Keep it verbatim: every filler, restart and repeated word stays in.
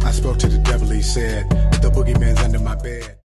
I spoke to the devil, he said, the boogeyman's under my bed.